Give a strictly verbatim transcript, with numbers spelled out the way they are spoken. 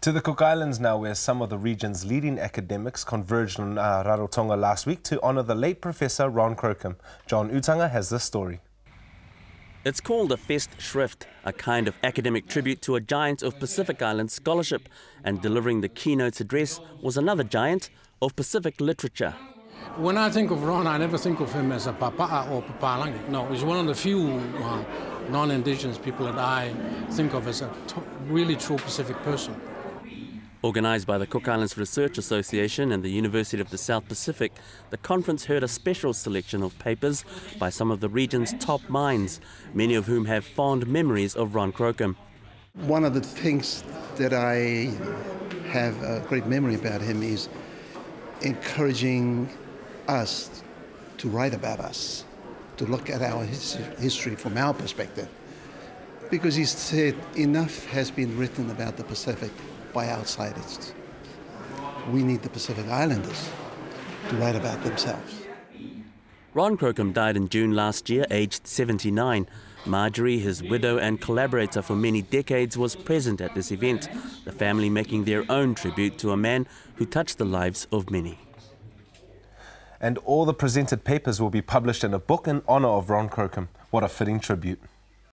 To the Cook Islands now, where some of the region's leading academics converged on uh, Rarotonga last week to honour the late Professor Ron Crocombe. John Utanga has this story. It's called a Festschrift, a kind of academic tribute to a giant of Pacific Island scholarship, and delivering the keynote's address was another giant of Pacific literature. When I think of Ron, I never think of him as a papa'a or papalangi. No, he's one of the few uh, non-Indigenous people that I think of as a really true Pacific person. Organised by the Cook Islands Research Association and the University of the South Pacific, the conference heard a special selection of papers by some of the region's top minds, many of whom have fond memories of Ron Crocombe. One of the things that I have a great memory about him is encouraging us to write about us, to look at our his history from our perspective. Because he said enough has been written about the Pacific by outsiders. We need the Pacific Islanders to write about themselves. Ron Crocombe died in June last year, aged seventy-nine. Marjorie, his widow and collaborator for many decades, was present at this event, the family making their own tribute to a man who touched the lives of many. And all the presented papers will be published in a book in honour of Ron Crocombe. What a fitting tribute.